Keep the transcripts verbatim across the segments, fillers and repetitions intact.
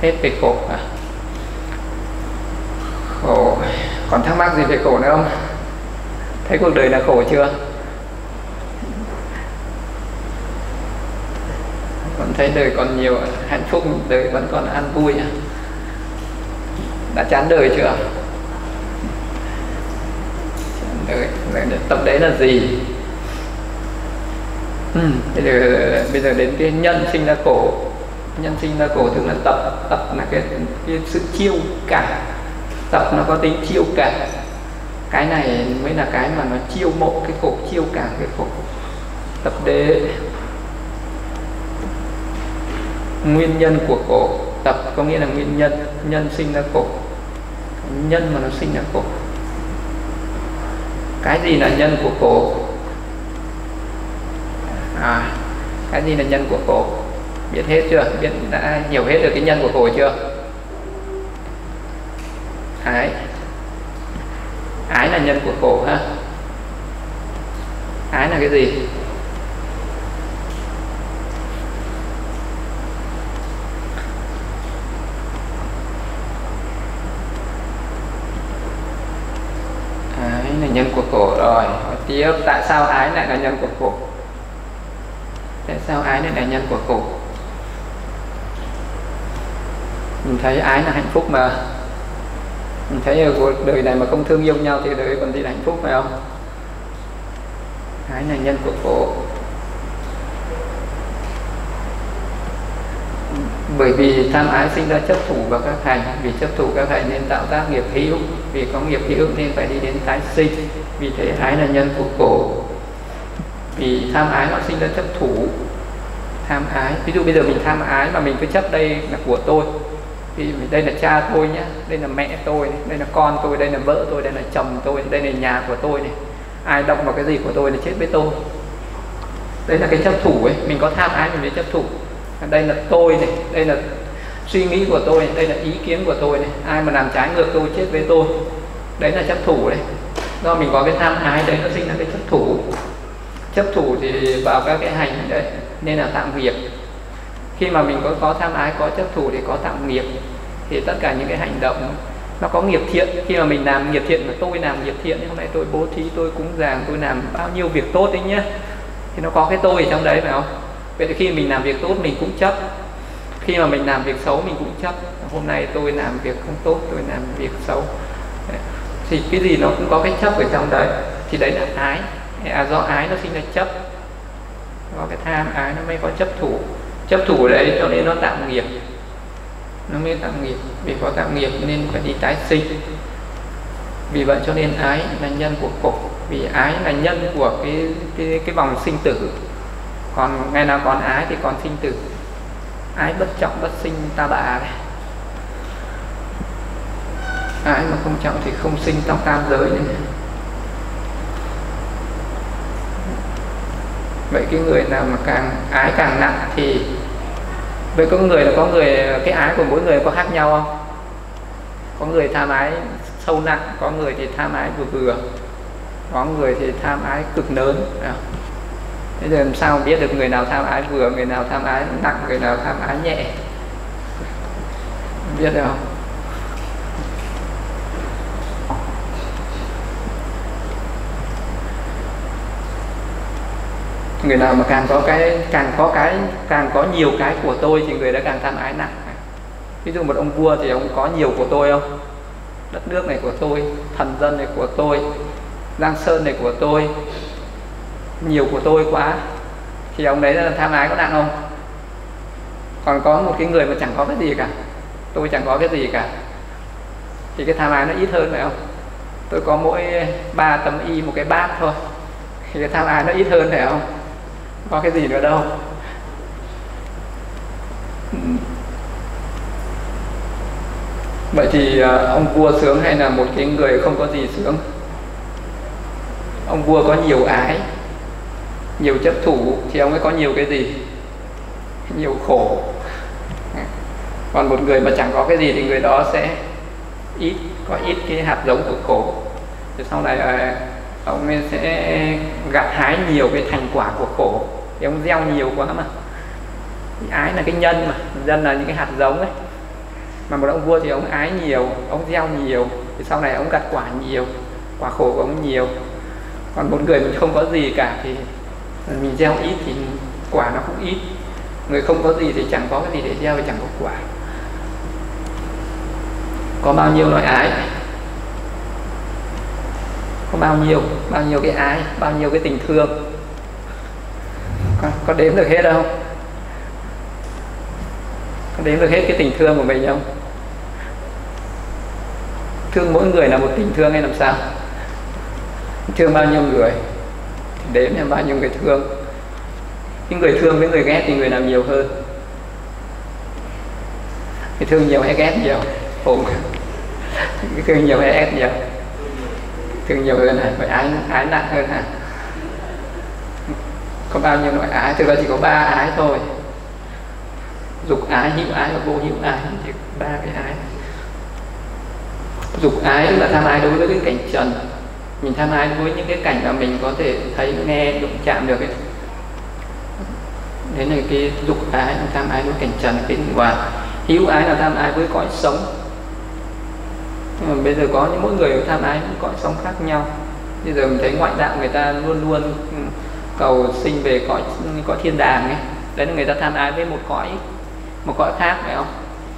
hết về khổ à? Khổ, còn thắc mắc gì về khổ nữa không? Thấy cuộc đời là khổ chưa? Còn thấy đời còn nhiều hạnh phúc, đời vẫn còn an vui à? Đã chán đời chưa? Chán đời, tập đấy là gì? Ừ, bây giờ bây giờ đến cái nhân sinh ra khổ. Nhân sinh ra khổ tức là tập, tập là cái, cái sự chiêu cảm. Tập nó có tính chiêu cảm. Cái này mới là cái mà nó chiêu mộ cái khổ, chiêu cảm cái khổ. Tập đế. Nguyên nhân của khổ. Tập có nghĩa là nguyên nhân, nhân sinh ra khổ. Nhân mà nó sinh ra khổ. Cái gì là nhân của khổ? À, cái gì là nhân của khổ? Biết hết chưa? Biết đã hiểu hết được cái nhân của khổ chưa? Ái. Ái là nhân của khổ ha. Ái là cái gì? Ái là nhân của khổ rồi. Hỏi tiếp, tại sao ái lại là nhân của khổ? Tại sao ái lại là nhân của khổ? Mình thấy ái là hạnh phúc mà. Mình thấy ở cuộc đời này mà không thương yêu nhau thì đời còn gì là hạnh phúc phải không? Ái là nhân của khổ. Bởi vì tham ái sinh ra chấp thủ vào các hành. Vì chấp thủ các hành nên tạo tác nghiệp hữu. Vì có nghiệp hữu nên phải đi đến tái sinh. Vì thế ái là nhân của khổ. Vì tham ái nó sinh ra chấp thủ. Tham ái, ví dụ bây giờ mình tham ái mà mình cứ chấp đây là của tôi. Vì đây là cha tôi nhé, đây là mẹ tôi, đây là con tôi, đây là vợ tôi, đây là chồng tôi, đây là nhà của tôi này. Ai động vào cái gì của tôi là chết với tôi. Đây là cái chấp thủ ấy, mình có tham ái mình mới chấp thủ. Đây là tôi này, đây là suy nghĩ của tôi, đây là ý kiến của tôi này. Ai mà làm trái ngược tôi chết với tôi. Đấy là chấp thủ đấy. Do mình có cái tham ái đấy nó sinh ra cái chấp thủ. Chấp thủ thì vào các cái hành đấy nên là tạo nghiệp. Khi mà mình có có tham ái, có chấp thủ thì có tạo nghiệp. Thì tất cả những cái hành động nó có nghiệp thiện. Khi mà mình làm nghiệp thiện, mà tôi làm nghiệp thiện, hôm nay tôi bố thí, tôi cúng dường, tôi làm bao nhiêu việc tốt đấy nhé, thì nó có cái tôi ở trong đấy phải không? Vậy thì khi mình làm việc tốt mình cũng chấp. Khi mà mình làm việc xấu mình cũng chấp. Hôm nay tôi làm việc không tốt, tôi làm việc xấu. Thì cái gì nó cũng có cái chấp ở trong đấy. Thì đấy là ái. À, do ái nó sinh ra chấp. Do cái tham ái nó mới có chấp thủ. Chấp thủ đấy cho nên nó tạo nghiệp. Nó mới tạo nghiệp. Vì có tạo nghiệp nên phải đi tái sinh. Vì vậy cho nên ái là nhân của khổ. Vì ái là nhân của cái, cái, cái vòng sinh tử. Còn ngày nào còn ái thì còn sinh tử. Ái bất trọng bất sinh ta bà này. Ái mà không trọng thì không sinh trong tam giới này. Vậy cái người nào mà càng ái càng nặng thì với có người là có người cái ái của mỗi người có khác nhau không? Có người tham ái sâu nặng, có người thì tham ái vừa vừa, có người thì tham ái cực lớn. Thế giờ làm sao biết được người nào tham ái vừa, người nào tham ái nặng, người nào tham ái nhẹ? Biết được không? Người nào mà càng có cái càng có cái càng có nhiều cái của tôi thì người đã càng tham ái nặng. Ví dụ một ông vua thì ông có nhiều của tôi không? Đất nước này của tôi, thần dân này của tôi, Giang Sơn này của tôi, nhiều của tôi quá, thì ông đấy là tham ái có nặng không? Còn có một cái người mà chẳng có cái gì cả, tôi chẳng có cái gì cả, thì cái tham ái nó ít hơn phải không? Tôi có mỗi ba tấm y một cái bát thôi, thì cái tham ái nó ít hơn phải không? Có cái gì nữa đâu. Vậy thì ông vua sướng hay là một cái người không có gì sướng? Ông vua có nhiều ái, nhiều chấp thủ thì ông ấy có nhiều cái gì? Nhiều khổ. Còn một người mà chẳng có cái gì thì người đó sẽ ít, có ít cái hạt giống của khổ. Thì sau này ông ấy sẽ gặt hái nhiều cái thành quả của khổ. Thì ông gieo nhiều quá mà. Thì ái là cái nhân mà, nhân là những cái hạt giống ấy. Mà một ông vua thì ông ái nhiều, ông gieo nhiều, thì sau này ông gặt quả nhiều, quả khổ của ông nhiều. Còn một người mình không có gì cả thì mình gieo ít thì quả nó cũng ít. Người không có gì thì chẳng có cái gì để gieo thì chẳng có quả. Có bao nhiêu loại ái? Có bao nhiêu? Bao nhiêu cái ái? Bao nhiêu cái tình thương? Có, có đếm được hết không? Có đếm được hết cái tình thương của mình không? Thương mỗi người là một tình thương hay làm sao? Thương bao nhiêu người thì đếm là bao nhiêu người thương. Những người thương với người ghét thì người nào nhiều hơn? Cái thương nhiều hay ghét nhiều? Ổn. Cái thương nhiều hay ghét nhiều? Thương nhiều hơn hả? Phải ái, ái nặng hơn hả? Có bao nhiêu loại ái? Thực ra chỉ có ba ái thôi: dục ái, hữu ái và vô hữu ái. Chỉ ba cái ái. Dục ái tức là tham ái đối với cái cảnh trần. Mình tham ái với những cái cảnh mà mình có thể thấy, nghe, đụng chạm được ấy. Đấy là cái dục ái, là tham ái với cảnh trần, cái ngoài. Hữu ái là tham ái với cõi sống. Nhưng mà bây giờ có những mỗi người tham ái những cõi sống khác nhau. Bây giờ mình thấy ngoại đạo người ta luôn luôn cầu sinh về cõi cõi thiên đàng ấy. Đấy là người ta tham ái với một cõi một cõi khác, phải không?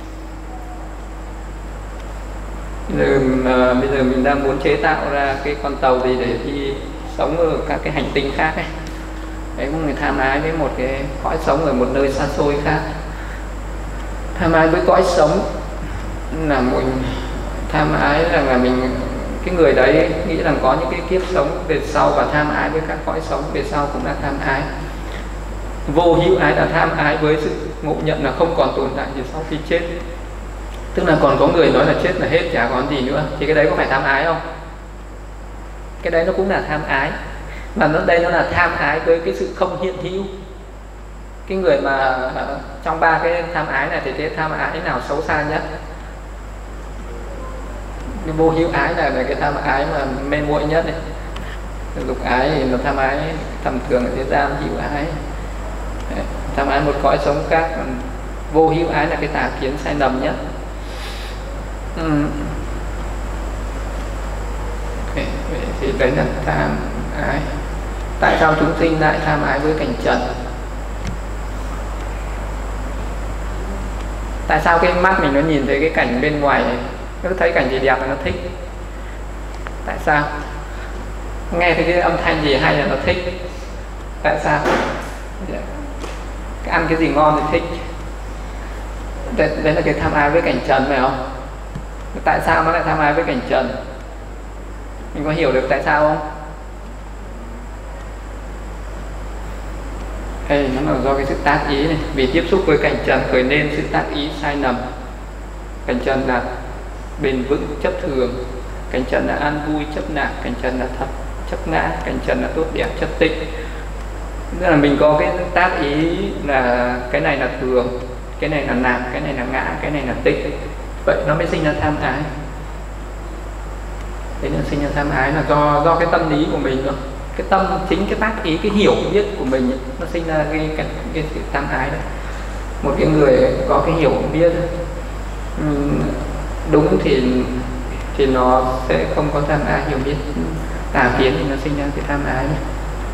Bây giờ, mà, bây giờ mình đang muốn chế tạo ra cái con tàu gì để đi sống ở các cái hành tinh khác ấy. Đấy, có người tham ái với một cái cõi sống ở một nơi xa xôi khác. Tham ái với cõi sống là mình tham ái rằng là mình, cái người đấy nghĩ rằng có những cái kiếp sống về sau và tham ái với các cõi sống về sau cũng là tham ái. Vô hữu ái là tham ái với sự ngộ nhận là không còn tồn tại gì sau khi chết. Tức là còn có người nói là chết là hết, chả còn gì nữa, thì cái đấy có phải tham ái không? Cái đấy nó cũng là tham ái. Mà nó đây nó là tham ái với cái sự không hiện hữu. Cái người mà trong ba cái tham ái này thì cái tham ái nào xấu xa nhất? Cái vô hữu ái là, là cái tham ái mà mê muội nhất này. Dục ái thì nó tham ái tầm thường ở thế gian, hữu ái đấy, tham ái một cõi sống khác. Vô hữu ái là cái tà kiến sai lầm nhất. Ừ. Okay. Thì đấy là tham ái. Tại sao chúng sinh lại tham ái với cảnh trần? Tại sao cái mắt mình nó nhìn thấy cái cảnh bên ngoài, nó thấy cảnh gì đẹp là nó thích? Tại sao? Nghe thấy cái âm thanh gì hay là nó thích? Tại sao? Cái ăn cái gì ngon thì thích. Đấy, đấy là cái tham ái với cảnh trần, phải không? Tại sao nó lại tham ái với cảnh trần? Mình có hiểu được tại sao không? Hey, nó là do cái sự tác ý này. Vì tiếp xúc với cảnh trần khởi nên sự tác ý sai lầm. Cảnh trần là bền vững, chấp thường. Cảnh trần là an vui, chấp nạc. Cảnh trần là thật, chấp ngã. Cảnh trần là tốt đẹp, chấp tịnh. Tức là mình có cái tác ý là cái này là thường, cái này là nạc, cái này là ngã, cái này là tịnh. Vậy nó mới sinh ra tham ái. Thế nên sinh ra tham ái là do do cái tâm lý của mình thôi. Cái tâm, chính cái tác ý, cái hiểu biết của mình ấy, nó sinh ra cái, cái, cái sự tham ái đó. Một cái người có cái hiểu biết đúng thì thì nó sẽ không có tham ái, hiểu biết tà kiến thì nó sinh ra cái tham ái này.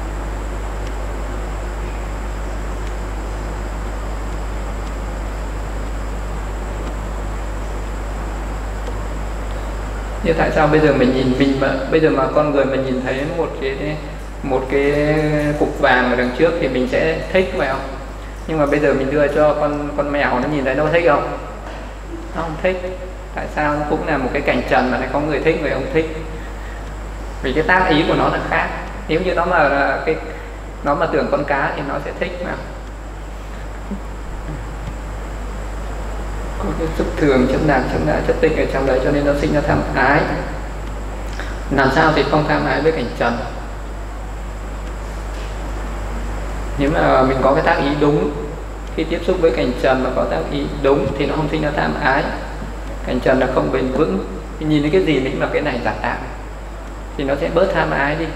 Nhưng tại sao bây giờ mình nhìn mình mà bây giờ mà con người mình nhìn thấy một cái một cái cục vàng ở đằng trước thì mình sẽ thích, phải không? Nhưng mà bây giờ mình đưa cho con con mèo nó nhìn thấy nó thích không? Nó không thích. Tại sao? Nó cũng là một cái cảnh trần mà lại có người thích, người không thích. Vì cái tác ý của nó là khác. Nếu như nó mà cái nó mà tưởng con cá thì nó sẽ thích mà. Có cái sức thường, chấp nạc, chấp ngã, chấp tịnh ở trong đấy, cho nên nó sinh ra tham ái. Làm sao thì không tham ái với cảnh trần? Nếu mà mình có cái tác ý đúng, khi tiếp xúc với cảnh trần mà có tác ý đúng thì nó không sinh ra tham ái. Cảnh trần là không bền vững. Mình nhìn thấy cái gì mình bảo cái này giả tạm thì nó sẽ bớt tham ái đi.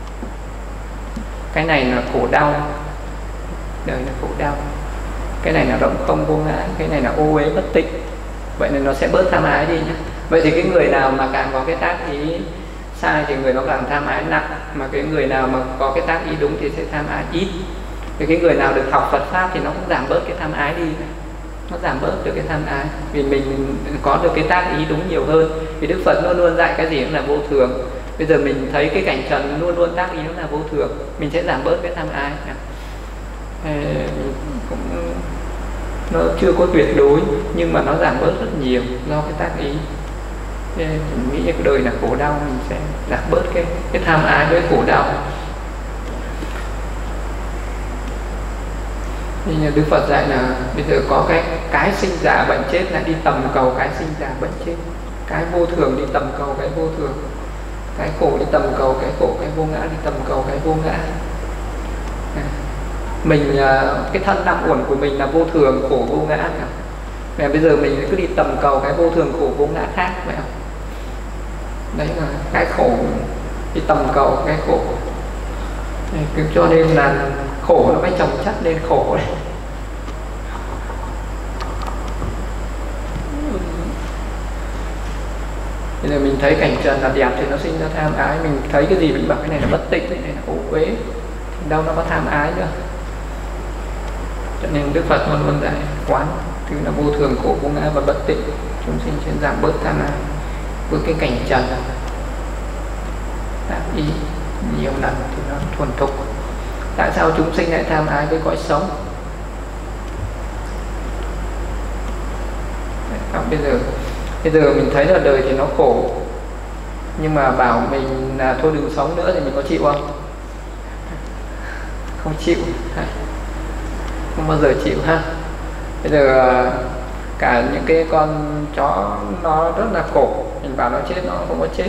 Cái này là khổ đau, đời là khổ đau. Cái này là rộng không vô ngã, cái này là ô uế bất tịnh. vậy nên nó sẽ bớt tham ái đi nhé. Vậy thì cái người nào mà càng có cái tác ý sai thì người nó càng tham ái nặng, mà cái người nào mà có cái tác ý đúng thì sẽ tham ái ít. Thì cái người nào được học Phật pháp thì nó cũng giảm bớt cái tham ái đi, nó giảm bớt được cái tham ái, vì mình có được cái tác ý đúng nhiều hơn. Vì Đức Phật luôn luôn dạy cái gì cũng là vô thường. Bây giờ mình thấy cái cảnh trần luôn luôn tác ý nó là vô thường, mình sẽ giảm bớt cái tham ái. Cũng nó chưa có tuyệt đối nhưng mà nó giảm bớt rất nhiều do cái tác ý. Mình nghĩ cái đời là khổ đau, mình sẽ giảm bớt cái cái tham ái với khổ đau. Thì Đức Phật dạy là bây giờ có cái cái sinh già bệnh chết lại đi tầm cầu cái sinh già bệnh chết, cái vô thường đi tầm cầu cái vô thường, cái khổ đi tầm cầu cái khổ, cái vô ngã đi tầm cầu cái vô ngã. Mình cái thân năm uẩn của mình là vô thường khổ vô ngã, và bây giờ mình cứ đi tầm cầu cái vô thường khổ vô ngã khác, phải không? Đấy là cái khổ đi tầm cầu cái khổ. Cho nên là khổ nó mới chồng chất lên khổ đấy. Bây giờ mình thấy cảnh trần là đẹp thì nó sinh ra tham ái, mình thấy cái gì mình bảo cái này là bất tịnh, cái này là ô uế, thì đâu nó có tham ái nữa. Cho nên Đức Phật luôn luôn dạy quán thứ là vô thường khổ vô ngã và bất tịnh, chúng sinh sẽ giảm bớt tham ái với cái cảnh trần tác ý nhiều lần thì nó thuần thục. Tại sao chúng sinh lại tham ái với cõi sống? Không, bây giờ bây giờ mình thấy là đời thì nó khổ, nhưng mà bảo mình là thôi đừng sống nữa thì mình có chịu không? Không chịu, không bao giờ chịu ha. Bây giờ cả những cái con chó nó rất là khổ, mình bảo nó chết nó không có chết.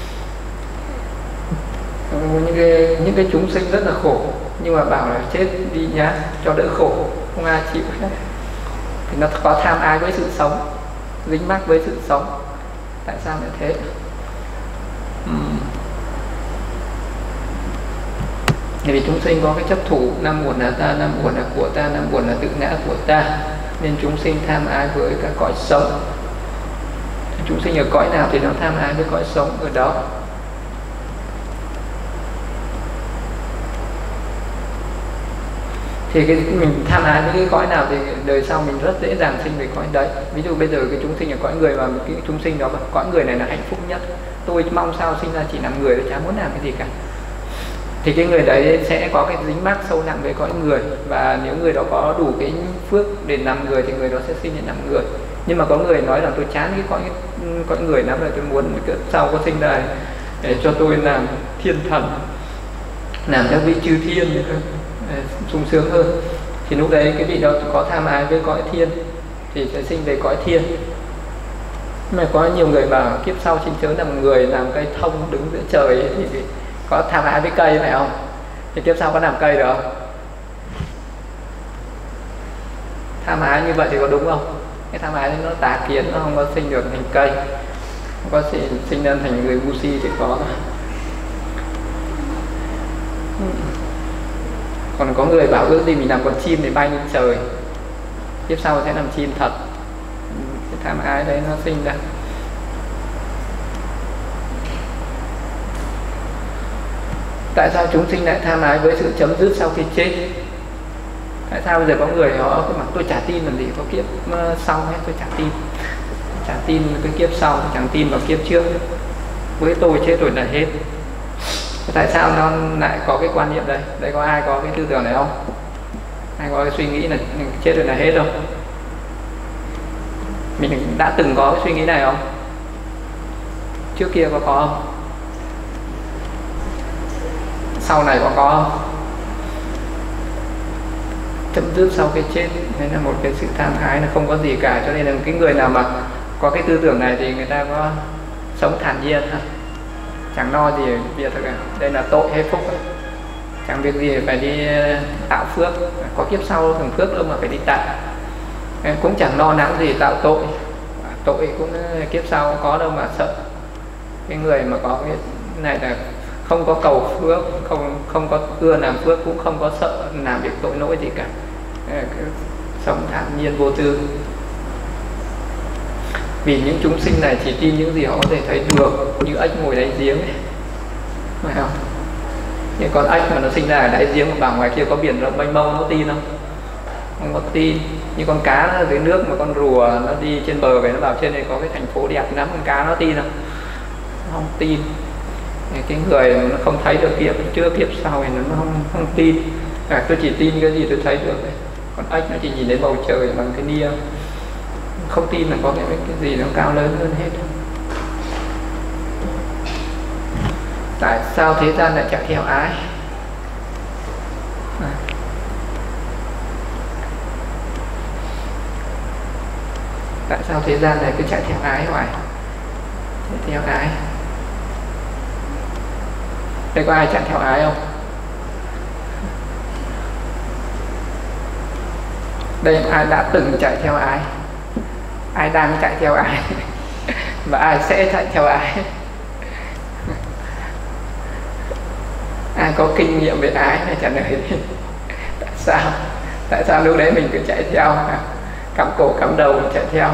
Những cái, những cái chúng sinh rất là khổ, nhưng mà bảo là chết đi nhá cho đỡ khổ, không ai chịu hết. Thì nó có tham ái với sự sống, dính mắc với sự sống. Tại sao lại thế? uhm. Vì chúng sinh có cái chấp thủ năm uẩn là ta, năm uẩn là của ta, năm uẩn là tự ngã của ta, nên chúng sinh tham ái với các cõi sống. Chúng sinh ở cõi nào thì nó tham ái với cõi sống ở đó. Thì cái mình tham ái với cái cõi nào thì đời sau mình rất dễ dàng sinh về cõi đấy. Ví dụ bây giờ cái chúng sinh ở cõi người, mà cái chúng sinh đó cõi người này là hạnh phúc nhất, tôi mong sao sinh ra chỉ làm người, tôi chả muốn làm cái gì cả, thì cái người đấy sẽ có cái dính mắc sâu nặng với cõi người. Và nếu người đó có đủ cái phước để làm người thì người đó sẽ sinh để làm người. Nhưng mà có người nói rằng tôi chán cái cõi cõi người lắm rồi, tôi muốn sau có sinh ra để cho tôi làm thiên thần, làm các vị chư thiên sung sướng hơn. Thì lúc đấy cái vị đó có tham ái với cõi thiên thì sẽ sinh về cõi thiên. Mà có nhiều người bảo kiếp sau xin chớ làm người, làm cây thông đứng giữa trời ấy, thì có tham ái với cây phải không? Thì kiếp sau có làm cây được không? Tham ái như vậy thì có đúng không? Cái tham ái nó tà kiến, nó không có sinh được thành cây, không có sinh, sinh ra thành người ngu si thì có. Còn có người bảo ước gì mình làm con chim để bay lên trời, kiếp sau sẽ làm chim thật. Cái tham ái đấy nó sinh ra. Tại sao chúng sinh lại tham ái với sự chấm dứt sau khi chết? Tại sao bây giờ có người họ cứ bảo tôi chả tin làm gì có kiếp sau hết, tôi chả tin, chả tin cái kiếp sau, tôi chẳng tin vào kiếp trước, với tôi chết rồi là hết. Tại sao nó lại có cái quan niệm đây? Đây có ai có cái tư tưởng này không? Ai có cái suy nghĩ là chết rồi là hết không? Mình đã từng có cái suy nghĩ này không? Trước kia có có không? Sau này có có không? Chấm dứt sau cái chết đấy là một cái sự tham ái, là không có gì cả. Cho nên là cái người nào mà có cái tư tưởng này thì người ta có sống thản nhiên ha, chẳng lo gì việc cả. Đây là tội hay phúc ấy. Chẳng việc gì phải đi tạo phước, có kiếp sau thường phước đâu mà phải đi tạo. Cũng chẳng lo lắng gì tạo tội, tội cũng kiếp sau có đâu mà sợ. Cái người mà có cái này là không có cầu phước, không không có ưa làm phước, cũng không có sợ làm việc tội lỗi gì cả, sống thản nhiên vô tư. Vì những chúng sinh này chỉ tin những gì họ có thể thấy được, như ếch ngồi đáy giếng ấy, phải không? Nhưng con ếch mà nó sinh ra ở đáy giếng mà bảo ngoài kia có biển rộng mênh mông, nó tin không? Không có tin. Như con cá nó ở dưới nước mà con rùa nó đi trên bờ về nó bảo trên này có cái thành phố đẹp lắm, con cá nó tin không? Nó không tin. Cái người nó không thấy được kiếp trước kiếp sau thì nó không không tin. À, tôi chỉ tin cái gì tôi thấy được đấy. Còn ếch nó chỉ nhìn đến bầu trời bằng cái nia, không tin là có cái, cái gì nó cao lớn hơn hết. Tại sao thế gian lại chạy theo ái? À. Tại sao thế gian này cứ chạy theo ái hoài? Chạy theo ái. Đây có ai chạy theo ái không? Đây ai đã từng chạy theo ái? Ai đang chạy theo ái? Và ai sẽ chạy theo ái? Ai có kinh nghiệm về ái này trả lời đi. Tại sao? Tại sao lúc đấy mình cứ chạy theo, cắm cổ cắm đầu mình chạy theo?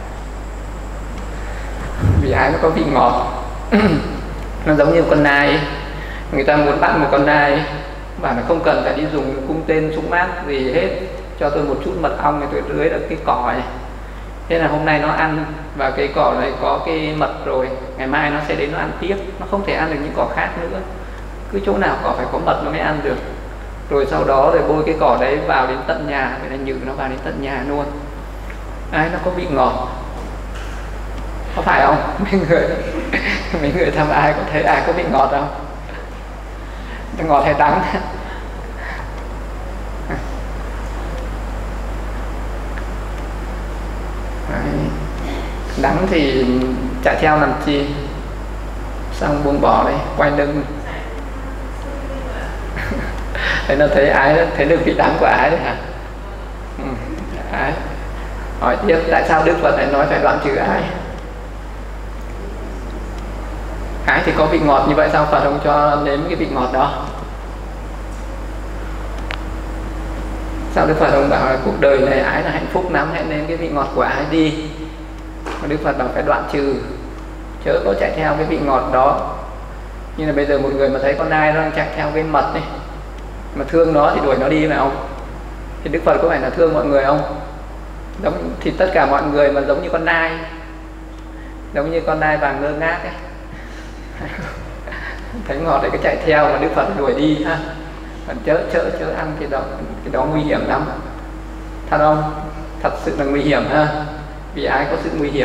Vì ái nó có vị ngọt. Nó giống như con nai ấy. Người ta muốn bắt một con nai và nó không cần phải đi dùng cung tên súng mát gì hết, cho tôi một chút mật ong thì tôi tưới được cái cỏ này. Thế là hôm nay nó ăn và cái cỏ này có cái mật rồi, ngày mai nó sẽ đến nó ăn tiếp. Nó không thể ăn được những cỏ khác nữa, cứ chỗ nào cỏ phải có mật nó mới ăn được. Rồi sau đó rồi bôi cái cỏ đấy vào đến tận nhà, vậy là nhử nó vào đến tận nhà luôn. Ái nó có vị ngọt, có phải không? Mấy người mấy người thăm ai có thấy ai có vị ngọt không? Ngọt hay đắng? Đắng thì chạy theo làm chi? Xong buông bỏ đấy, quay lưng. Thế nó thấy ái, thấy được vị đắng của ái đấy hả? Ừ, ái. Hỏi tiếp, tại sao Đức Phật lại nói phải đoạn trừ ái? Ái thì có vị ngọt như vậy, sao Phật không cho nếm cái vị ngọt đó? Sao Đức Phật ông bảo là cuộc đời này ái là hạnh phúc lắm, hãy nếm cái vị ngọt của ái đi? Mà Đức Phật bảo phải đoạn trừ, chớ có chạy theo cái vị ngọt đó. Như là bây giờ một người mà thấy con nai nó đang chạy theo cái mật ấy, mà thương nó thì đuổi nó đi phải không? Thì Đức Phật có phải là thương mọi người không? Giống, thì tất cả mọi người mà giống như con nai, giống như con nai vàng ngơ ngác ấy, thấy ngọt thì cứ chạy theo mà Đức Phật đuổi đi ha. Còn chớ chớ chớ ăn cái đó, cái đó nguy hiểm lắm, thật không? Thật sự là nguy hiểm ha, vì ái có sự nguy hiểm.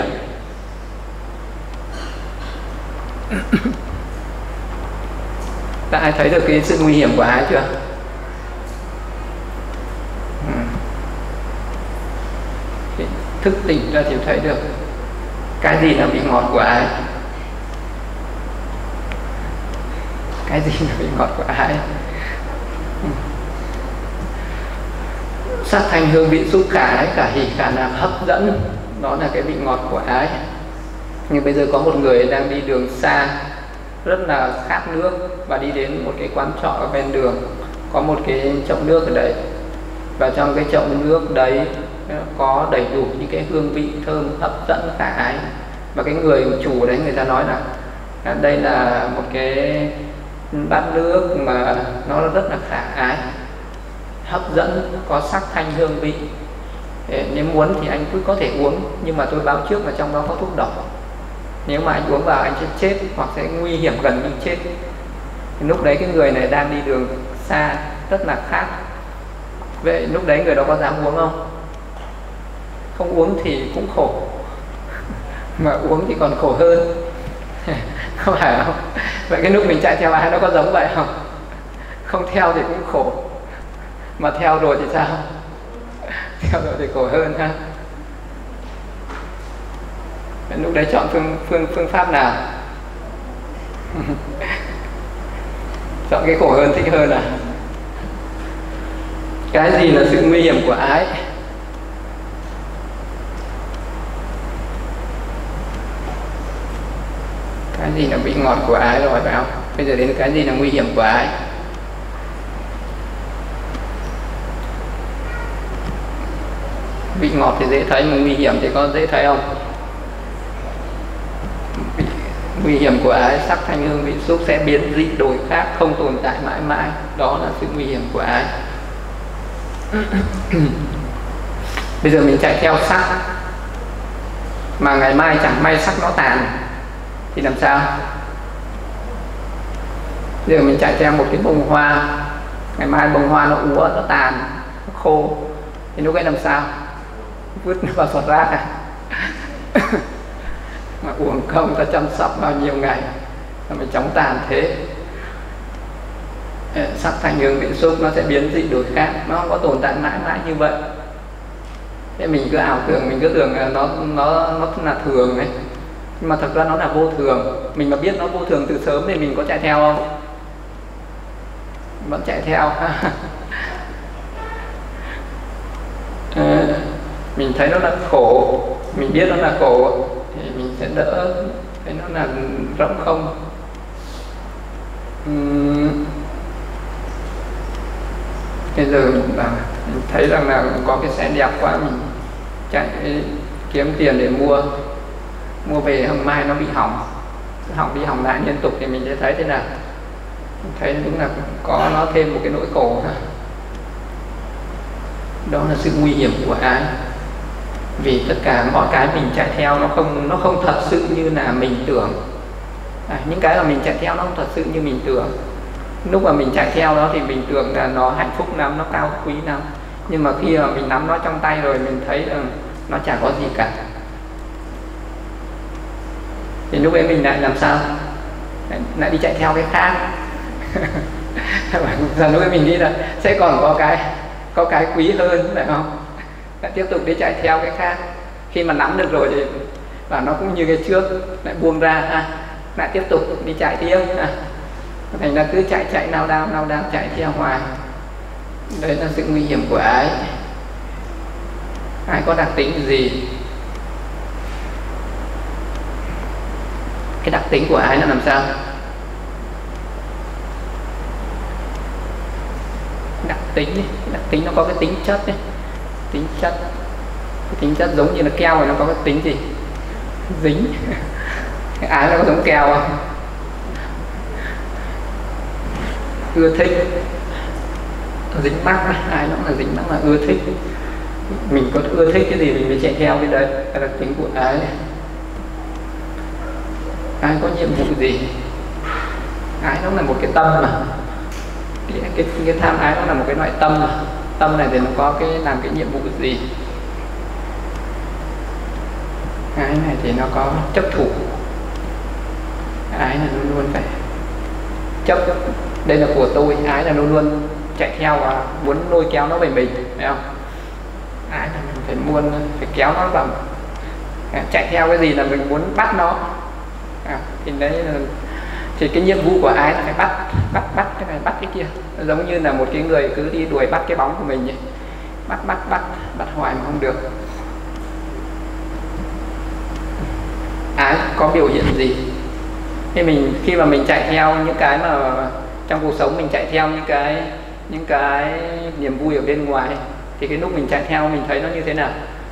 Đã ai thấy được cái sự nguy hiểm của ái chưa? Ừ. Thức tỉnh ra thì thấy được cái gì là vị ngọt của ái, cái gì là vị ngọt của ái. Ừ. Sắc thanh hương vị xúc cả ái, cả hỷ cả lạc hấp dẫn, đó là cái vị ngọt của ái. Nhưng bây giờ có một người đang đi đường xa, rất là khát nước, và đi đến một cái quán trọ ở ven đường, có một cái chậu nước ở đấy, và trong cái chậu nước đấy có đầy đủ những cái hương vị thơm hấp dẫn khả ái. Và cái người chủ đấy, người ta nói là đây là một cái bát nước mà nó rất là khả ái, hấp dẫn, có sắc thanh hương vị. Nếu muốn thì anh cứ có thể uống, nhưng mà tôi báo trước là trong đó có thuốc độc. Nếu mà anh uống vào anh sẽ chết, hoặc sẽ nguy hiểm gần như chết. Thì lúc đấy cái người này đang đi đường xa, rất là khát. Vậy lúc đấy người đó có dám uống không? Không uống thì cũng khổ, mà uống thì còn khổ hơn. Không phải không? Vậy cái lúc mình chạy theo ai nó có giống vậy không? Không theo thì cũng khổ, mà theo rồi thì sao? Theo rồi thì khổ hơn ha. Lúc đấy chọn phương phương phương pháp nào? Chọn cái khổ hơn thích hơn à? Cái gì là sự nguy hiểm của ái? Cái gì là vị ngọt của ái rồi phải không? Bây giờ đến cái gì là nguy hiểm của ái? Vị ngọt thì dễ thấy, mà nguy hiểm thì có dễ thấy không? nguy hiểm của ái, sắc thanh hương vị xúc sẽ biến dị đổi khác, không tồn tại mãi mãi. Đó là sự nguy hiểm của ái. Bây giờ mình chạy theo sắc mà ngày mai chẳng may sắc nó tàn thì làm sao? Bây giờ mình chạy theo một cái bông hoa, ngày mai bông hoa nó úa, nó tàn, nó khô, thì lúc ấy làm sao? Vứt nó vào sọt rác à? Mà uổng công ta chăm sóc bao nhiêu ngày mà mình chóng tàn thế. Sắc thanh hương vị xúc nó sẽ biến dị đổi khác, nó không có tồn tại mãi mãi như vậy. Thế mình cứ ảo tưởng, mình cứ tưởng là nó nó nó là thường ấy, nhưng mà thật ra nó là vô thường. Mình mà biết nó vô thường từ sớm thì mình có chạy theo không? Vẫn chạy theo. À, mình thấy nó là khổ, mình biết nó là khổ thì mình sẽ đỡ thấy nó là rỗng không. Uhm. Bây giờ mình, mình thấy rằng là có cái xe đẹp quá, mình chạy kiếm tiền để mua, mua về hôm mai nó bị hỏng, hỏng đi hỏng lại liên tục thì mình sẽ thấy thế nào? Mình thấy đúng là có nó thêm một cái nỗi khổ. Đó là sự nguy hiểm của ái. Vì tất cả mọi cái mình chạy theo nó không nó không thật sự như là mình tưởng. À, những cái mà mình chạy theo nó không thật sự như mình tưởng. Lúc mà mình chạy theo đó thì mình tưởng là nó hạnh phúc lắm, nó cao quý lắm. Nhưng mà khi mà mình nắm nó trong tay rồi mình thấy là nó chả có gì cả. Thì lúc ấy mình lại làm sao? Lại, lại đi chạy theo cái khác. Giờ lúc ấy mình nghĩ là sẽ còn có cái có cái quý hơn, phải không? Lại tiếp tục đi chạy theo cái khác. Khi mà nắm được rồi thì và nó cũng như cái trước, lại buông ra ha, lại tiếp tục đi chạy tiếp ha. Thành ra cứ chạy chạy nào đao nào đao chạy theo hoài. Đấy là sự nguy hiểm của ái. Ái có đặc tính gì? Cái đặc tính của ái là làm sao? Đặc tính ấy. Đặc tính nó có cái tính chất ấy. Tính chất cái tính chất giống như là keo này, nó có cái tính gì? Dính. Cái ái nó có giống keo không? Ưa thích, dính mắc, ai nó là dính mắc là ưa thích. Mình có ưa thích cái gì mình mới chạy theo cái đấy, cái đặc tính của ái này. Ái có nhiệm vụ gì? Ái nó là một cái tâm mà, cái, cái, cái tham ái nó là một cái loại tâm mà. Tâm này thì nó có cái làm cái nhiệm vụ gì? Ái này thì nó có chấp thủ. Ái là luôn luôn phải chấp, đây là của tôi. Ái là luôn luôn chạy theo và muốn lôi kéo nó về mình, phải không? Ái là mình phải muốn phải kéo nó vào, chạy theo cái gì là mình muốn bắt nó. À, thì đấy là, thì cái nhiệm vụ của ái là phải bắt bắt bắt cái này bắt cái kia. Giống như là một cái người cứ đi đuổi bắt cái bóng của mình vậy, bắt bắt bắt bắt hoài mà không được. Ái có biểu hiện gì? Khi mình khi mà mình chạy theo những cái mà trong cuộc sống, mình chạy theo những cái những cái niềm vui ở bên ngoài, thì cái lúc mình chạy theo mình thấy nó như thế nào?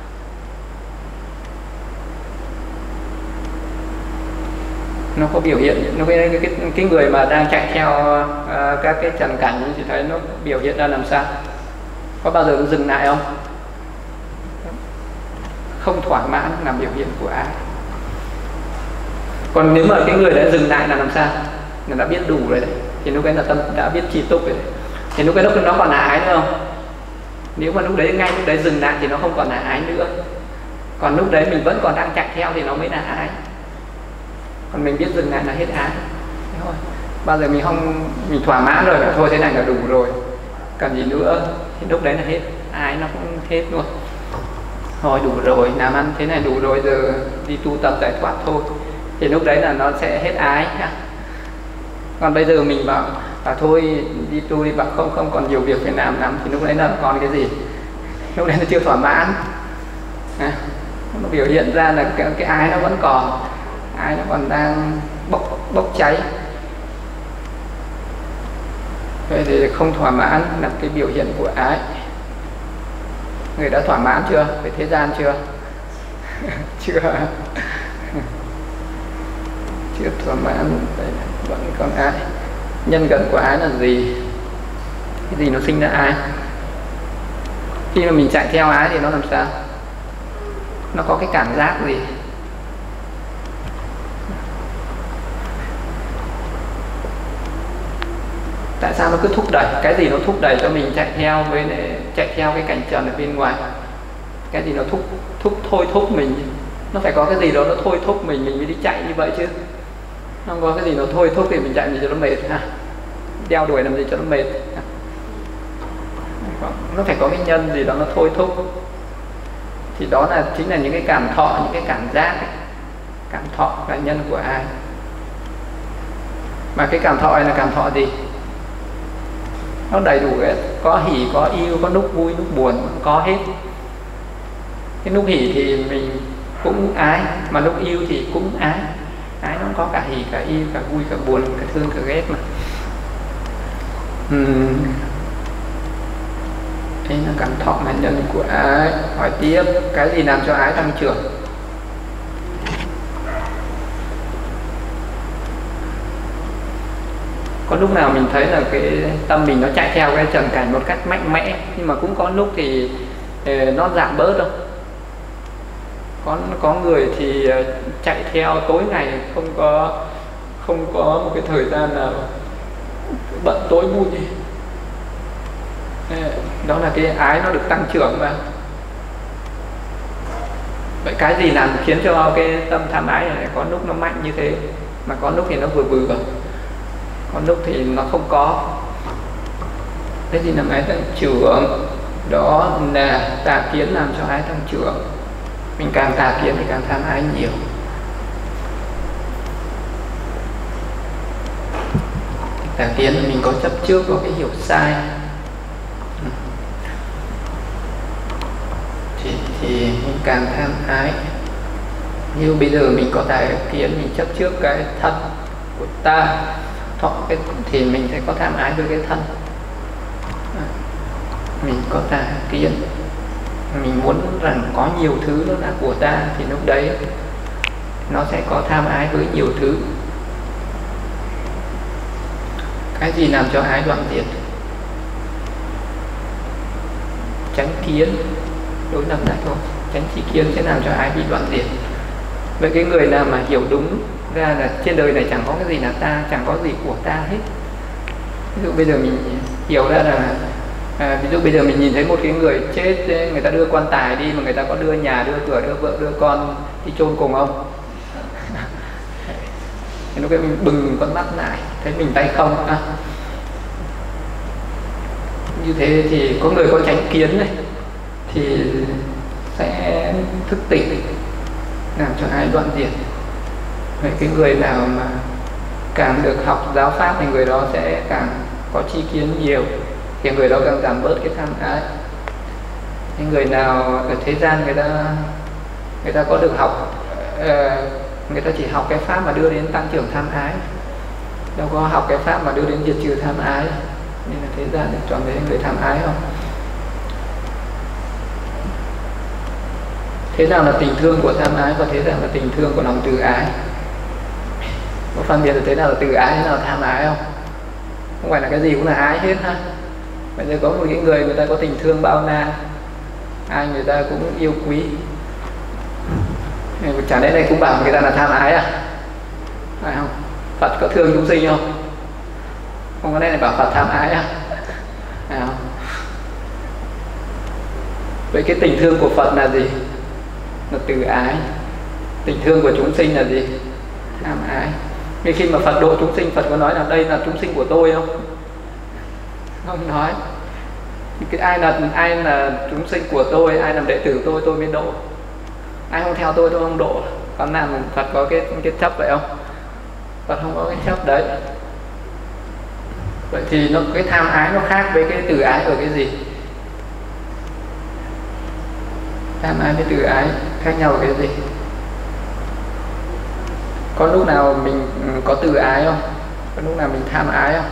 Nó có biểu hiện, nó cái, cái, cái người mà đang chạy theo uh, các cái trần cảnh thì thấy nó biểu hiện ra làm sao? Có bao giờ nó dừng lại không? Không thỏa mãn là biểu hiện của ái. Còn nếu mà cái người đã dừng lại là làm sao? Người đã biết đủ rồi đấy, thì lúc ấy là tâm đã biết chi túc rồi đấy. Thì lúc ấy nó còn là ái nữa không? Nếu mà lúc đấy ngay lúc đấy dừng lại thì nó không còn là ái nữa. Còn lúc đấy mình vẫn còn đang chạy theo thì nó mới là ái. Còn mình biết dừng lại là hết ái. Thế thôi. Bao giờ mình không mình thỏa mãn rồi, thôi thế này là đủ rồi, cần gì nữa, thì lúc đấy là hết ái, nó cũng hết luôn. Thôi đủ rồi, làm ăn thế này đủ rồi, giờ đi tu tập giải thoát thôi, thì lúc đấy là nó sẽ hết ái nhá. Còn bây giờ mình bảo à, thôi đi tu đi, bảo không không còn nhiều việc phải làm lắm, thì lúc đấy là còn cái gì? Lúc đấy là chưa thỏa mãn. À, nó biểu hiện ra là cái, cái ái nó vẫn còn, ái nó còn đang bốc bốc cháy. Vậy thì không thỏa mãn là cái biểu hiện của ái. Người đã thỏa mãn chưa? Về thế gian chưa? Chưa. chưa thỏa mãn, vẫn còn ái. Nhân gần của ái là gì? Cái gì nó sinh ra ái? Khi mà mình chạy theo ái thì nó làm sao? Nó có cái cảm giác gì? Tại sao nó cứ thúc đẩy? Cái gì nó thúc đẩy cho mình chạy theo với chạy theo cái cảnh trần ở bên ngoài? Cái gì nó thúc thúc thôi thúc mình? Nó phải có cái gì đó nó thôi thúc mình mình mới đi chạy như vậy chứ. Không có cái gì nó thôi thúc thì mình chạy gì cho nó mệt ha. Đeo đuổi làm gì cho nó mệt. Nó phải có cái nhân gì đó nó thôi thúc. Thì đó là chính là những cái cảm thọ, những cái cảm giác ấy. Cảm thọ là nhân của ai? Mà cái cảm thọ này là cảm thọ gì? Nó đầy đủ hết, có hỉ, có yêu, có lúc vui, lúc buồn, có hết. Cái lúc hỉ thì mình cũng ái, mà lúc yêu thì cũng ái. Ái nó có cả hỉ, cả yêu, cả vui, cả buồn, cả thương, cả ghét mà. uhm. Đây là cảm thọ là nhân của ái. Hỏi tiếp, cái gì làm cho ái tăng trưởng? Có lúc nào mình thấy là cái tâm mình nó chạy theo cái trần cảnh một cách mạnh mẽ, nhưng mà cũng có lúc thì nó giảm bớt đâu. Có có người thì chạy theo tối ngày không có không có một cái thời gian nào bận tối vui gì. Đó là cái ái nó được tăng trưởng mà. Vậy cái gì làm khiến cho cái tâm tham ái này có lúc nó mạnh như thế, mà có lúc thì nó vừa vừa, có lúc thì nó không có? Cái gì làm ái tăng trưởng? Đó là tà kiến làm cho ái tăng trưởng. Mình càng tà kiến thì càng tham ái nhiều. Tà kiến là mình có chấp trước, có cái hiểu sai. Thì, thì mình càng tham ái. Như bây giờ mình có tà kiến, mình chấp trước cái thân của ta, thọ cái, thì mình sẽ có tham ái với cái thân. Mình có tà kiến, mình muốn rằng có nhiều thứ nó là của ta, thì lúc đấy nó sẽ có tham ái với nhiều thứ. Cái gì làm cho ái đoạn diệt? Chánh kiến, đối lập lại thôi. Chánh tri kiến sẽ làm cho ái bị đoạn diệt. Vậy cái người nào mà hiểu đúng ra là trên đời này chẳng có cái gì là ta, chẳng có gì của ta hết. Ví dụ bây giờ mình hiểu ra là à, ví dụ bây giờ mình nhìn thấy một cái người chết, người ta đưa quan tài đi mà người ta có đưa nhà, đưa cửa, đưa vợ, đưa con đi chôn cùng không? Thì lúc ấy mình bừng con mắt lại, thấy mình tay không. À, như thế thì có người có chánh kiến này thì sẽ thức tỉnh, làm cho ái đoạn diệt. Vậy cái người nào mà càng được học giáo pháp thì người đó sẽ càng có tri kiến nhiều, thì người đó càng giảm bớt cái tham ái. Những người nào ở thế gian người ta người ta có được học, uh, người ta chỉ học cái pháp mà đưa đến tăng trưởng tham ái, đâu có học cái pháp mà đưa đến diệt trừ tham ái. Nên là thế gian được chọn lấy người tham ái không? Thế nào là tình thương của tham ái và thế nào là tình thương của lòng từ ái? Có phân biệt được thế nào là từ ái, thế nào là tham ái không? Không phải là cái gì cũng là ái hết ha. Bây giờ có một cái người người ta có tình thương bao la, ai người ta cũng yêu quý, chả lẽ này cũng bảo người ta là tham ái à? Phải không? Phật có thương chúng sinh không? Không có lẽ này bảo Phật tham ái à? Phải không? Vậy cái tình thương của Phật là gì? Là từ ái. Tình thương của chúng sinh là gì? Tham ái. Vì khi mà Phật độ chúng sinh, Phật có nói là đây là chúng sinh của tôi không? Không nói. Cái ai là ai là chúng sinh của tôi, ai làm đệ tử tôi, tôi mới độ. Ai không theo tôi, tôi không độ. Còn nào Phật có cái cái chấp vậy không? Phật không có cái chấp đấy. Vậy thì nó cái tham ái nó khác với cái từ ái ở cái gì? Tham ái với từ ái khác nhau ở cái gì? Có lúc nào mình có từ ái không? Có lúc nào mình tham ái không?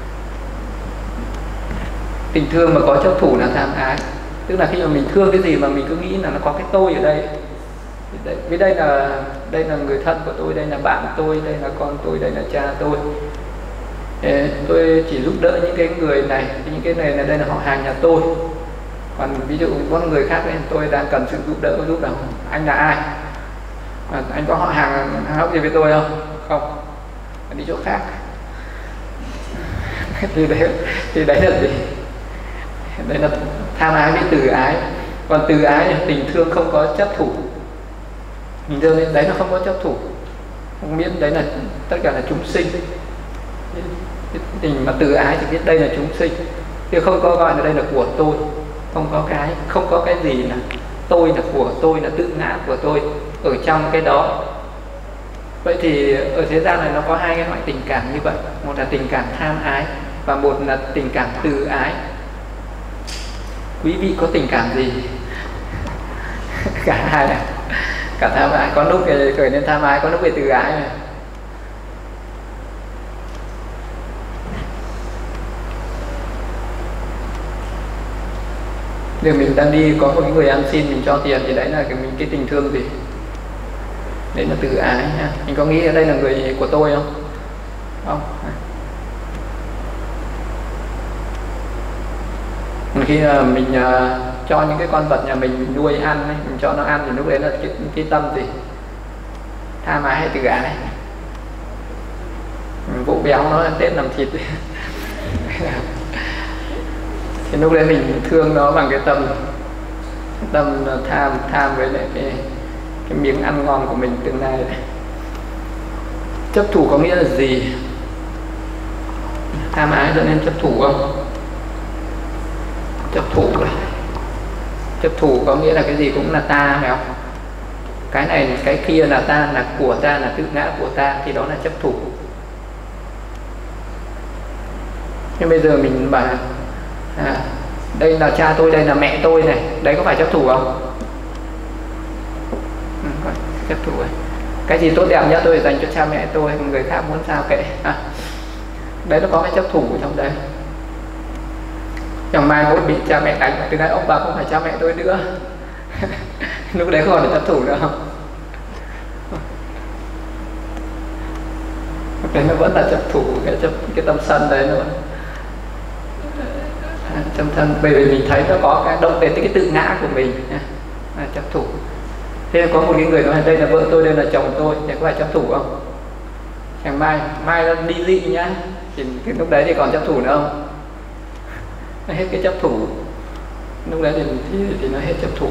Tình thương mà có chấp thủ là tham ái. Tức là khi mà mình thương cái gì mà mình cứ nghĩ là nó có cái tôi ở đây, Đấy, vì đây là đây là người thân của tôi, đây là bạn tôi, đây là con tôi, đây là cha tôi. Thế tôi chỉ giúp đỡ những cái người này, những cái này là đây là họ hàng nhà tôi. Còn ví dụ có người khác nên tôi đang cần sự giúp đỡ, giúp đỡ. Anh là ai? À, anh có họ hàng hóc gì với tôi không? Không. Đi chỗ khác. thì đấy thì đấy là gì? Đấy là tham ái với từ ái. Còn từ ái là tình thương không có chấp thủ. Tình thương đấy nó không có chấp thủ, không biết đấy là tất cả là chúng sinh. Tình mà từ ái thì biết đây là chúng sinh, chứ không có gọi là đây là của tôi. Không có cái không có cái gì là tôi, là của tôi, là tự ngã của tôi ở trong cái đó. Vậy thì ở thế gian này nó có hai cái loại tình cảm như vậy, một là tình cảm tham ái và một là tình cảm từ ái. Quý vị có tình cảm gì? Cả hai này, cả tham ái, có lúc thì khởi lên tham ái, có lúc thì từ ái này. Nếu mình đang đi có một người ăn xin mình cho tiền thì đấy là cái mình cái tình thương gì? Đấy là từ ái nha. Mình có nghĩ ở đây là người của tôi không? Không. Khi mình uh, cho những cái con vật nhà mình, mình nuôi ăn ấy, mình cho nó ăn thì lúc đấy là cái, cái tâm gì? Tham ái hay từ ái? Mình vỗ béo nó ăn Tết làm thịt. Thì lúc đấy mình thương nó bằng cái tâm tâm tham tham với lại cái cái miếng ăn ngon của mình tương lai đấy. Chấp thủ có nghĩa là gì? Tham ái dẫn đến chấp thủ không? Chấp thủ này, chấp thủ có nghĩa là cái gì cũng là ta, phải không? Cái này cái kia là ta, là của ta, là tự ngã của ta, thì đó là chấp thủ. Nhưng bây giờ mình bảo à, đây là cha tôi, đây là mẹ tôi này, đấy có phải chấp thủ không? Ừ, chấp thủ rồi. Cái gì tốt đẹp nhất tôi dành cho cha mẹ tôi, người khác muốn sao kệ. À, đấy nó có cái chấp thủ ở trong đấy. Chẳng mai mốt bị cha mẹ đánh, từ nay ông bà không phải cha mẹ tôi nữa. Lúc đấy còn là chấp thủ nữa không? Cái nó vẫn là chấp thủ, cái chấp cái tâm sân đấy nữa. Tâm thân, bởi vì mình thấy nó có cái động đến cái tự ngã của mình, à, chấp thủ. Thế có một cái người nói đây là vợ tôi, đây là chồng tôi, thì có phải chấp thủ không? Chẳng mai mai nó đi dị nhá, thì cái lúc đấy thì còn chấp thủ nữa không? Nó hết cái chấp thủ, lúc đấy thì thì, thì nó hết chấp thủ.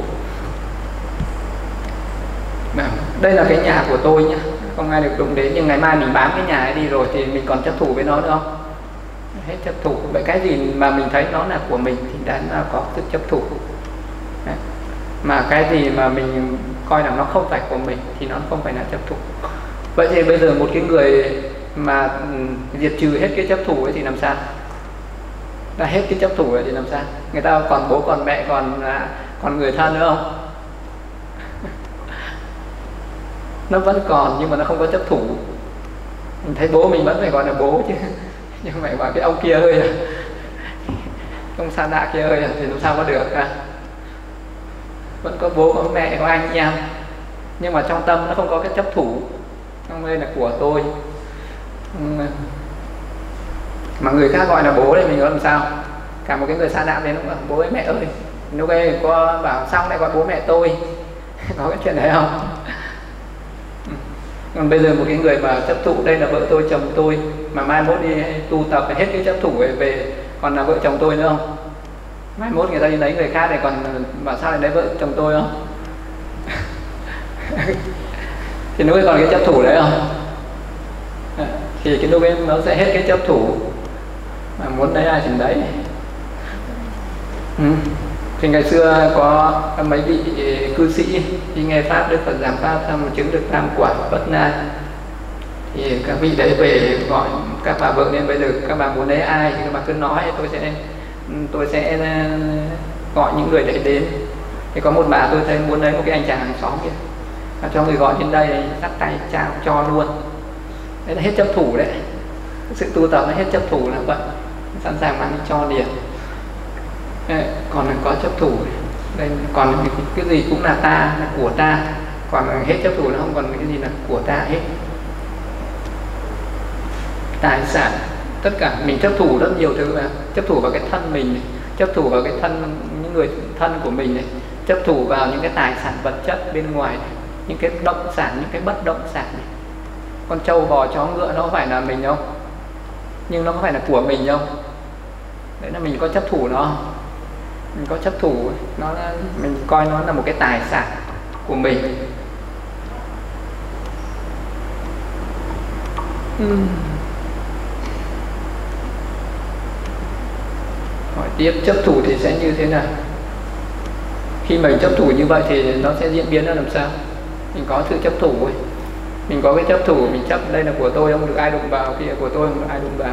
Mà đây là cái nhà của tôi nhá, không ai được đụng đến, nhưng ngày mai mình bán cái nhà ấy đi rồi thì mình còn chấp thủ với nó nữa không? Hết chấp thủ. Vậy cái gì mà mình thấy nó là của mình thì đã là có sự chấp thủ. Đấy. Mà cái gì mà mình coi là nó không phải của mình thì nó không phải là chấp thủ. Vậy thì bây giờ một cái người mà diệt trừ hết cái chấp thủ ấy thì làm sao? Đã hết cái chấp thủ rồi thì làm sao? Người ta còn bố, còn mẹ, còn còn người thân nữa không? Nó vẫn còn nhưng mà nó không có chấp thủ. Mình thấy bố mình vẫn phải gọi là bố chứ, nhưng mà bảo cái ông kia ơi à, ông xa lạ kia ơi à, thì làm sao có được à? Vẫn có bố, có mẹ, có anh em, nhưng mà trong tâm nó không có cái chấp thủ. Trong đây là của tôi, mà người khác gọi là bố thì mình có làm sao? Cả một cái người xa lạ đến nó bảo bố ơi mẹ ơi, lúc ấy có bảo xong lại gọi bố mẹ tôi. Có cái chuyện đấy không? Còn bây giờ một cái người mà chấp thụ đây là vợ tôi, chồng tôi, mà mai mốt đi tu tập hết cái chấp thủ về, về còn là vợ chồng tôi nữa không? Mai mốt người ta đi lấy người khác này còn bảo sao lại lấy vợ chồng tôi không? Thì lúc ấy còn cái chấp thủ đấy không? Thì cái lúc ấy nó sẽ hết cái chấp thủ, mà muốn lấy ai thì đấy. Ừ. Thì ngày xưa có mấy vị cư sĩ khi nghe pháp Đức Phật giảng pháp xong chứng được tam quả bất na, thì các vị đấy về gọi các bà vợ nên bây giờ các bà muốn lấy ai thì các bà cứ nói, tôi sẽ tôi sẽ gọi những người đấy đến. Thì có một bà tôi thấy muốn lấy một cái anh chàng hàng xóm kia, và cho người gọi đến đây dắt tay trao cho luôn. Đấy là hết chấp thủ đấy. Sự tu tập nó hết chấp thủ là vậy, sẵn sàng mang đi cho liền. Đấy, còn có chấp thủ đây, còn cái gì cũng là ta, là của ta, Còn hết chấp thủ nó không còn cái gì là của ta hết. Tài sản, tất cả mình chấp thủ rất nhiều thứ mà. Chấp thủ vào cái thân mình này, chấp thủ vào cái thân những người thân của mình này, chấp thủ vào những cái tài sản vật chất bên ngoài này, những cái động sản, những cái bất động sản này. Con trâu bò chó ngựa nó có phải là mình không? Nhưng nó có phải là của mình không? Đấy là mình có chấp thủ nó, mình có chấp thủ nó là, mình coi nó là một cái tài sản của mình. uhm. Hỏi tiếp, chấp thủ thì sẽ như thế nào? Khi mình chấp thủ như vậy thì nó sẽ diễn biến ra làm sao? Mình có sự chấp thủ ấy, mình có cái chấp thủ, mình chấp đây là của tôi, không được ai đụng vào, kia là của tôi, không được ai đụng vào.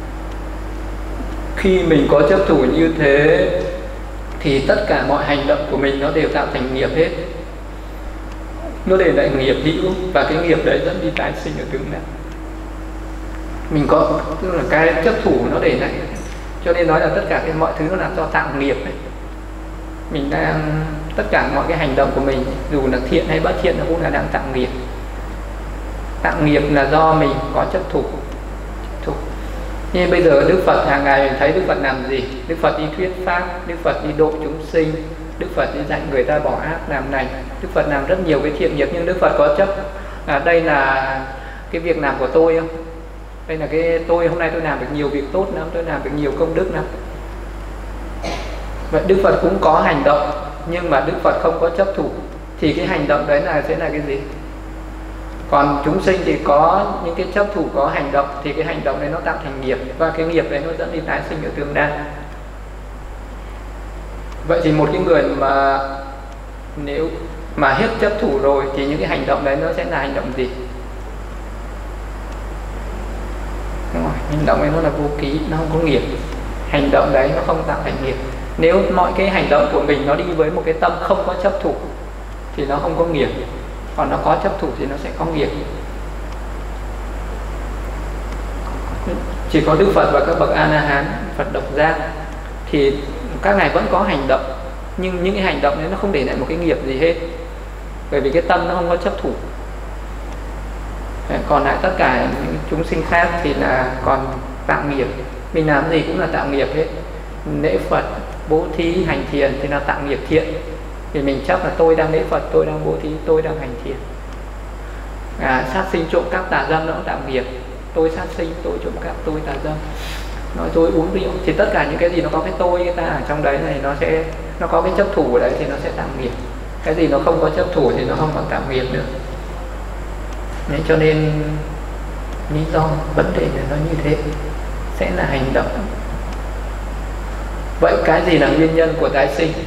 Khi mình có chấp thủ như thế thì tất cả mọi hành động của mình nó đều tạo thành nghiệp hết, nó để lại nghiệp hữu, và cái nghiệp đấy dẫn đi tái sinh ở tương lai. Mình có, tức là cái chấp thủ nó để lại, cho nên nói là tất cả cái mọi thứ nó là do tạo nghiệp ấy. Mình đang, tất cả mọi cái hành động của mình dù là thiện hay bất thiện nó cũng là đang tạo nghiệp. Tạo nghiệp là do mình có chấp thủ. thủ. Nhưng bây giờ Đức Phật hàng ngày mình thấy Đức Phật làm gì? Đức Phật đi thuyết pháp, Đức Phật đi độ chúng sinh, Đức Phật đi dạy người ta bỏ ác làm lành. Đức Phật làm rất nhiều cái thiện nghiệp, nhưng Đức Phật có chấp là đây là cái việc làm của tôi không? Đây là cái tôi hôm nay tôi làm được nhiều việc tốt lắm, tôi làm được nhiều công đức lắm. Vậy Đức Phật cũng có hành động, nhưng mà Đức Phật không có chấp thủ, thì cái hành động đấy là sẽ là cái gì? Còn chúng sinh thì có những cái chấp thủ, có hành động, thì cái hành động đấy nó tạo thành nghiệp, và cái nghiệp đấy nó dẫn đi tái sinh ở tương lai. Vậy thì một cái người mà nếu mà hết chấp thủ rồi thì những cái hành động đấy nó sẽ là hành động gì? Đúng rồi, hành động ấy nó là vô ký, nó không có nghiệp. Hành động đấy nó không tạo thành nghiệp. Nếu mọi cái hành động của mình nó đi với một cái tâm không có chấp thủ thì nó không có nghiệp, còn nó có chấp thủ thì nó sẽ có nghiệp. Chỉ có Đức Phật và các bậc A-la-hán, Phật độc giác thì các ngài vẫn có hành động, nhưng những cái hành động đấy nó không để lại một cái nghiệp gì hết, bởi vì cái tâm nó không có chấp thủ. Còn lại tất cả những chúng sinh khác thì là còn tạo nghiệp. Mình làm gì cũng là tạo nghiệp hết. Lễ Phật, bố thí, hành thiền thì là tạo nghiệp thiện, vì mình chấp là tôi đang lễ Phật, tôi đang bố thí, tôi đang hành thiền. À, sát sinh trộm cắp tà dâm nó cũng tạo nghiệp. Tôi sát sinh, tôi trộm cắp, tôi tà dâm, nói tôi uống rượu, thì tất cả những cái gì nó có cái tôi cái ta ở trong đấy này, nó sẽ nó có cái chấp thủ ở đấy thì nó sẽ tạo nghiệp. Cái gì nó không có chấp thủ thì nó không còn tạo nghiệp nữa. Nên cho nên lý do vấn đề là nó như thế, sẽ là hành động. Vậy cái gì là nguyên nhân của tái sinh?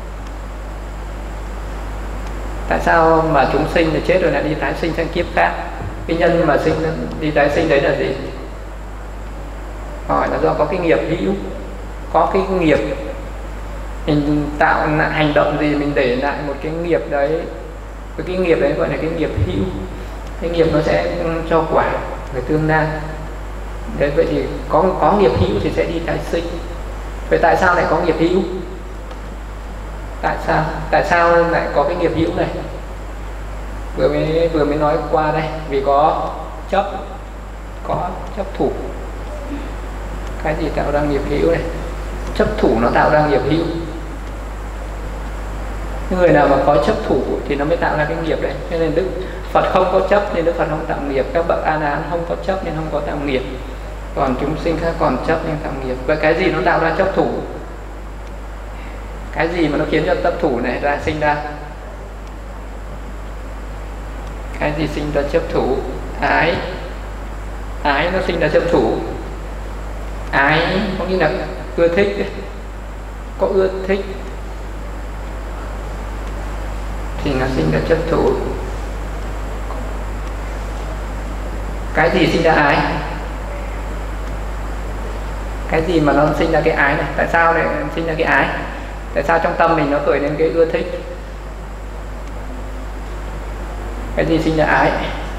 Tại sao mà chúng sinh thì chết rồi lại đi tái sinh sang kiếp khác? Cái nhân mà sinh đi tái sinh đấy là gì? Hỏi là do có cái nghiệp hữu, có cái nghiệp mình tạo lại hành động gì mình để lại một cái nghiệp đấy, cái nghiệp đấy gọi là cái nghiệp hữu. Cái nghiệp nó sẽ cho quả về tương lai. Đấy, vậy thì có có nghiệp hữu thì sẽ đi tái sinh. Vậy tại sao lại có nghiệp hữu? Tại sao? Tại sao lại có cái nghiệp hữu này? Vừa mới vừa mới nói qua đây, vì có chấp, có chấp thủ. Cái gì tạo ra nghiệp hữu này? Chấp thủ nó tạo ra nghiệp hữu. Người nào mà có chấp thủ thì nó mới tạo ra cái nghiệp đấy. Cho nên Đức Phật không có chấp nên Đức Phật không tạo nghiệp. Các bậc A-la-hán không có chấp nên không có tạo nghiệp. Còn chúng sinh khác còn chấp nên tạo nghiệp. Vậy cái gì nó tạo ra chấp thủ? Cái gì mà nó khiến cho chấp thủ này ra sinh ra? Cái gì sinh ra chấp thủ? Ái. Ái nó sinh ra chấp thủ. Ái có nghĩa là ưa thích. Có ưa thích thì nó sinh ra chấp thủ. Cái gì sinh ra ái? Cái gì mà nó sinh ra cái ái này? Tại sao lại sinh ra cái ái? Tại sao trong tâm mình nó khởi lên cái ưa thích? Cái gì sinh ra ái?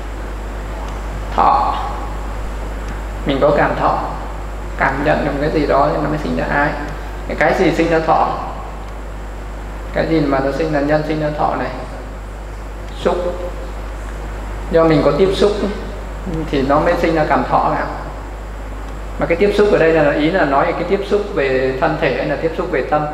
Thọ. Mình có cảm thọ, cảm nhận được cái gì đó thì nó mới sinh ra ái. Cái gì sinh ra thọ? Cái gì mà nó sinh ra nhân sinh ra thọ này? xúc. Do mình có tiếp xúc thì nó mới sinh ra cảm thọ nào. Mà cái tiếp xúc ở đây là ý là nói cái tiếp xúc về thân thể hay là tiếp xúc về tâm.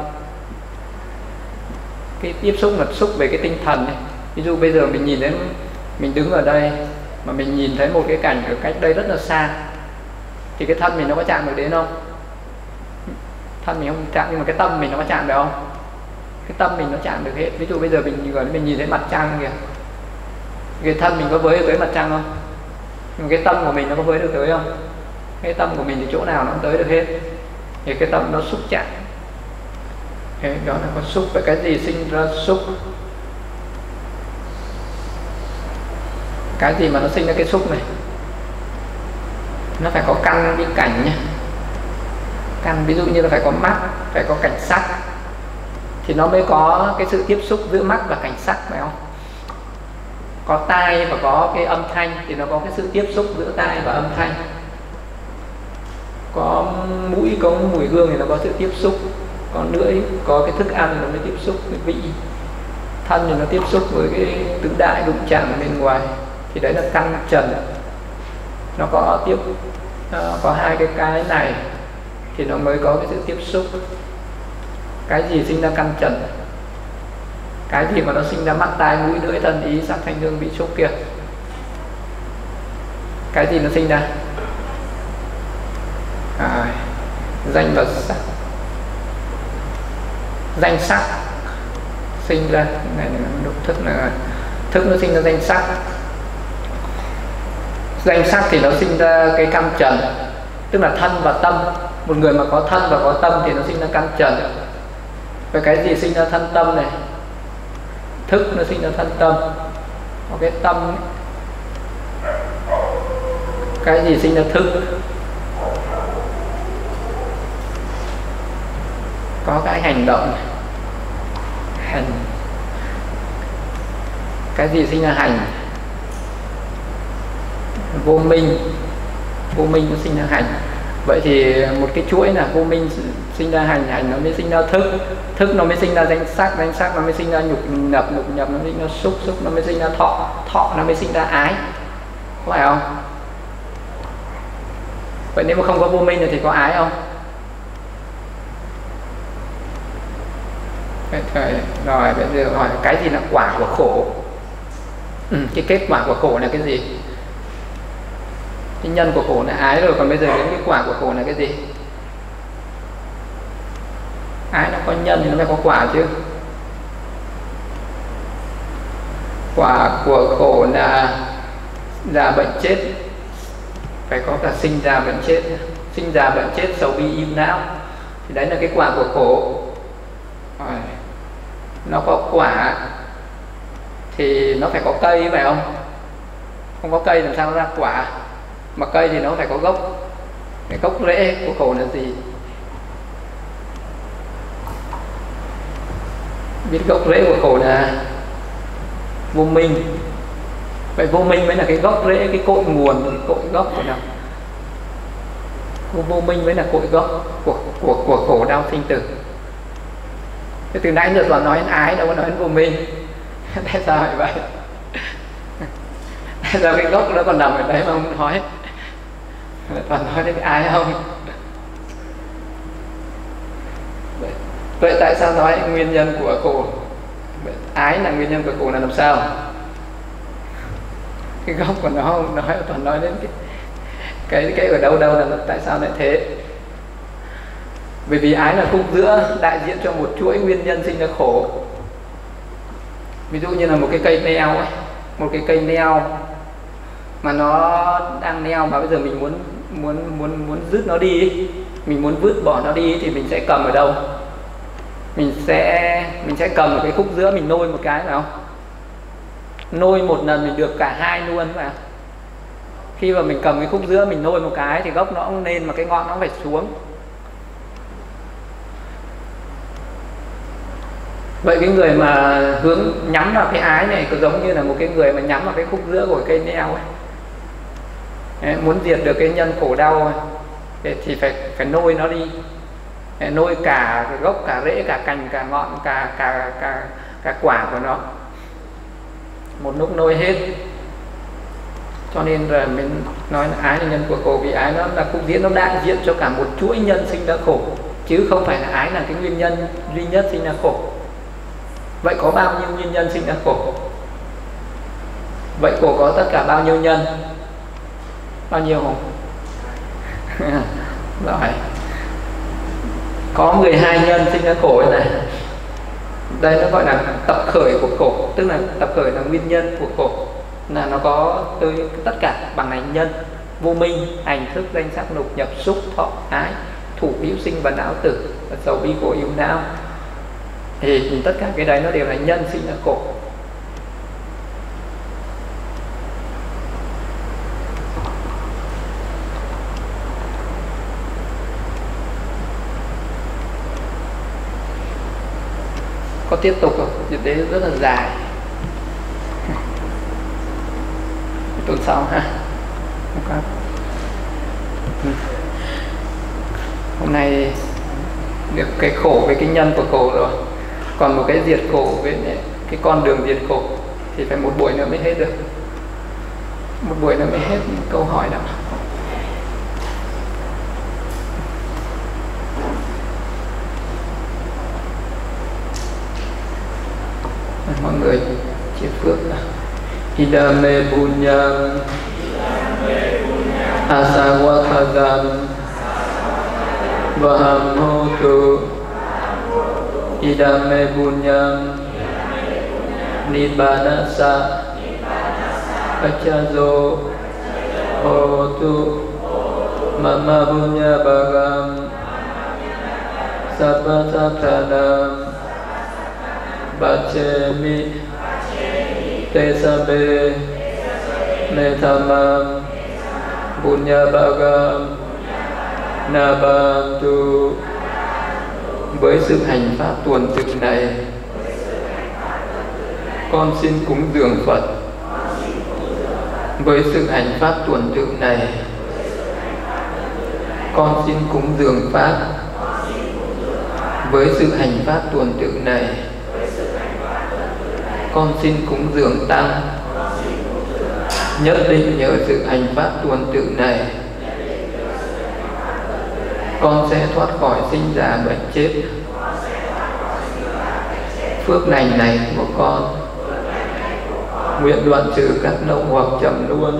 Cái tiếp xúc là xúc về cái tinh thần này. Ví dụ bây giờ mình nhìn đến, mình đứng ở đây mà mình nhìn thấy một cái cảnh ở cách đây rất là xa, thì cái thân mình nó có chạm được đến không? Thân mình không chạm, nhưng mà cái tâm mình nó có chạm được không? Cái tâm mình nó chạm được hết. Ví dụ bây giờ mình mình nhìn thấy mặt trăng kìa, cái thân mình có với được tới mặt trăng không? Nhưng cái tâm của mình nó có với được tới không? Cái tâm của mình thì chỗ nào nó cũng tới được hết. Thì cái tâm nó xúc chạm. Thế đó là có xúc. Vậy cái gì sinh ra xúc? Cái gì mà nó sinh ra cái xúc này? Nó phải có căn với cảnh nhé. Căn ví dụ như là phải có mắt, phải có cảnh sắc, thì nó mới có cái sự tiếp xúc giữa mắt và cảnh sắc, phải không? Có tai và có cái âm thanh thì nó có cái sự tiếp xúc giữa tai và âm thanh. Có mũi, có mùi hương thì nó có sự tiếp xúc. Có lưỡi, có cái thức ăn thì nó mới tiếp xúc với vị. Thân thì nó tiếp xúc với cái tứ đại đụng chạm ở bên ngoài. Thì đấy là căn trần. Nó có tiếp nó có hai cái cái này thì nó mới có cái sự tiếp xúc. Cái gì sinh ra căn trần? Cái gì mà nó sinh ra mắt, tai, mũi, lưỡi, thân, ý, sắc, thanh, hương, vị, xúc kia? Cái gì nó sinh ra? À, danh và sắc. Danh sắc sinh ra này là thức là thức nó sinh ra danh sắc. Danh sắc thì nó sinh ra cái căn trần, tức là thân và tâm. Một người mà có thân và có tâm thì nó sinh ra căn trần. Và cái gì sinh ra thân tâm này? Thức nó sinh ra thân tâm. Có cái tâm ấy. Cái gì sinh ra thức? Có cái hành động này. Hành. Cái gì sinh ra hành? Vô minh. Vô minh nó sinh ra hành. Vậy thì một cái chuỗi là vô minh sinh ra hành, hành nó mới sinh ra thức, thức nó mới sinh ra danh sắc, danh sắc nó mới sinh ra nhục nhập, nhục nhập nó mới sinh ra xúc, xúc nó mới sinh ra thọ, thọ nó mới sinh ra ái. Có phải không? Vậy nếu mà không có vô minh thì có ái không? Rồi bây giờ hỏi cái gì là quả của khổ? Ừ, cái kết quả của khổ là cái gì? Cái nhân của khổ là ái rồi, còn bây giờ đến cái quả của khổ là cái gì? Ái nó có nhân thì nó phải có quả chứ. Quả của khổ là già bệnh chết. Phải có cả sinh già bệnh chết. Sinh già bệnh chết, sầu bi im não. Thì đấy là cái quả của khổ. Rồi. Nó có quả thì nó phải có cây, phải không? Không có cây làm sao nó ra quả? Mà cây thì nó phải có gốc. Cái gốc rễ của khổ là gì? Biết gốc rễ của khổ là vô minh. Vậy vô minh mới là cái gốc rễ, cái cội nguồn, cái cội gốc của nó. Vô minh mới là cội gốc của, của, của khổ đau sinh tử. Thế từ nãy giờ toàn nói đến ái, đâu có nói đến vô minh. Tại sao vậy? Tại sao cái gốc nó còn nằm ở đấy mà không nói? Toàn nói đến ái không? Vậy tại sao nói nguyên nhân của khổ? Ái là nguyên nhân của khổ là làm sao? Cái gốc của nó không nói, toàn nói đến cái cái cái ở đâu đâu là tại sao lại thế? Bởi vì ái là khúc giữa, đại diện cho một chuỗi nguyên nhân sinh ra khổ. Ví dụ như là một cái cây neo ấy, một cái cây neo mà nó đang neo mà bây giờ mình muốn muốn muốn muốn dứt nó đi ấy, mình muốn vứt bỏ nó đi ấy, thì mình sẽ cầm ở đâu? Mình sẽ mình sẽ cầm ở cái khúc giữa, mình nôi một cái, phải không? Nôi một lần mình được cả hai luôn, phải không? Khi mà mình cầm cái khúc giữa mình nôi một cái thì gốc nó cũng lên mà cái ngọn nó cũng phải xuống. Vậy cái người mà hướng nhắm vào cái ái này có giống như là một cái người mà nhắm vào cái khúc giữa của cây neo ấy. Đấy, muốn diệt được cái nhân khổ đau ấy, thì phải phải nôi nó đi. Đấy, nôi cả cái gốc, cả rễ, cả cành, cả ngọn, cả cả cả cả quả của nó. một lúc nôi hết. Cho nên là mình nói là ái là nhân của khổ, vì ái nó là khúc diễn, nó đại diện cho cả một chuỗi nhân sinh ra khổ, chứ không phải là ái là cái nguyên nhân duy nhất sinh ra khổ. Vậy có bao nhiêu nguyên nhân sinh ra khổ? Vậy khổ có tất cả bao nhiêu nhân? Bao nhiêu không? Rồi, có mười hai nhân sinh ra khổ này. Đây nó gọi là tập khởi của khổ, tức là tập khởi là nguyên nhân của khổ, là nó có tới tất cả bằng hành nhân: vô minh, hành thức, danh sắc lục, nhập xúc, thọ ái, thủ hữu sinh và não tử, sầu bi khổ ưu não. Thì tất cả cái đấy nó đều là nhân sinh ra khổ. Có tiếp tục không? Như thế rất là dài. Tuần sau ha. Hôm nay được cái khổ với cái nhân của khổ rồi. Còn một cái diệt khổ với cái con đường diệt khổ thì phải một buổi nữa mới hết được. Một buổi nữa mới hết câu hỏi đó. Mọi người chia phước là Idame Bunyam Asawakadam Vaham Hotu Idame Bunyam Nibbanasa Pachazo Hotu Mama Bunya Bhagam Sabbasattanam Bachemi Tesabe Netamam Bunya Bhagam Nabantu. Với sự hành pháp tuần tự này, con xin cúng dường Phật. Với sự hành pháp tuần tự này, con xin cúng dường Pháp. Với sự hành pháp tuần tự này, con xin cúng dường Tăng. Nhất định nhờ sự hành pháp tuần tự này, con sẽ thoát khỏi sinh già bệnh chết. Phước lành này của con nguyện đoạn trừ các nậu hoặc trầm luôn.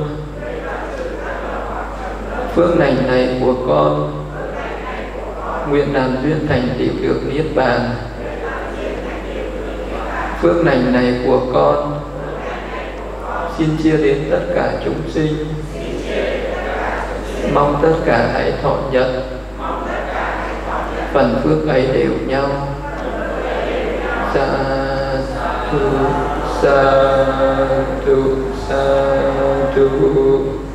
Phước lành này của con nguyện làm duyên thành tựu được niết bàn. Phước lành này của con xin chia đến tất cả chúng sinh, mong tất cả hãy thọ nhận. Phần phước ấy đều nhau. Sa thu sa thu sa thu.